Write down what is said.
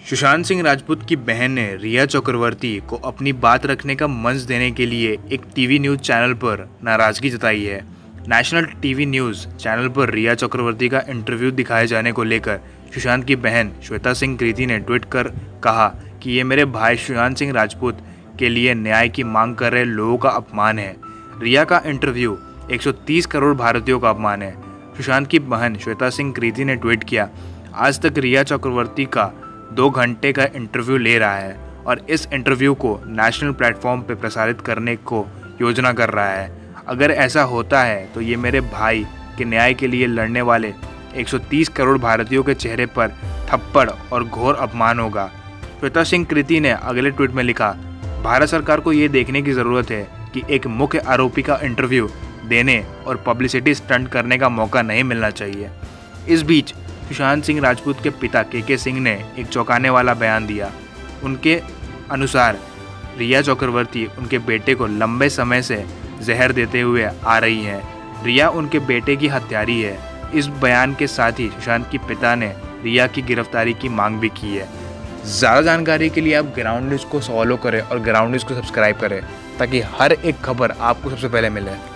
सुशांत सिंह राजपूत की बहन ने रिया चक्रवर्ती को अपनी बात रखने का मंच देने के लिए एक टीवी न्यूज़ चैनल पर नाराज़गी जताई है। नेशनल टीवी न्यूज़ चैनल पर रिया चक्रवर्ती का इंटरव्यू दिखाए जाने को लेकर सुशांत की बहन श्वेता सिंह कृति ने ट्वीट कर कहा कि ये मेरे भाई सुशांत सिंह राजपूत के लिए न्याय की मांग कर रहे लोगों का अपमान है। रिया का इंटरव्यू 130 करोड़ भारतीयों का अपमान है। सुशांत की बहन श्वेता सिंह कृति ने ट्वीट किया, आज तक रिया चक्रवर्ती का 2 घंटे का इंटरव्यू ले रहा है और इस इंटरव्यू को नेशनल प्लेटफॉर्म पर प्रसारित करने को योजना कर रहा है। अगर ऐसा होता है तो ये मेरे भाई के न्याय के लिए लड़ने वाले 130 करोड़ भारतीयों के चेहरे पर थप्पड़ और घोर अपमान होगा। श्वेता सिंह कृति ने अगले ट्वीट में लिखा, भारत सरकार को ये देखने की ज़रूरत है कि एक मुख्य आरोपी का इंटरव्यू देने और पब्लिसिटी स्टंट करने का मौका नहीं मिलना चाहिए। इस बीच सुशांत सिंह राजपूत के पिता के सिंह ने एक चौंकाने वाला बयान दिया। उनके अनुसार रिया चक्रवर्ती उनके बेटे को लंबे समय से जहर देते हुए आ रही हैं। रिया उनके बेटे की हत्यारी है। इस बयान के साथ ही सुशांत के पिता ने रिया की गिरफ्तारी की मांग भी की है। ज़्यादा जानकारी के लिए आप ग्राउंड न्यूज़ को फॉलो करें और ग्राउंड न्यूज़ को सब्सक्राइब करें ताकि हर एक खबर आपको सबसे पहले मिले।